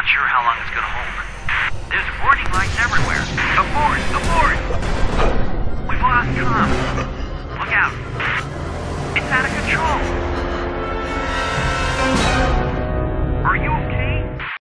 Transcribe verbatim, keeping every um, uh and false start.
not sure how long it's gonna hold. There's warning lights everywhere. Abort! Abort! We've lost comms. Look out. It's out of control.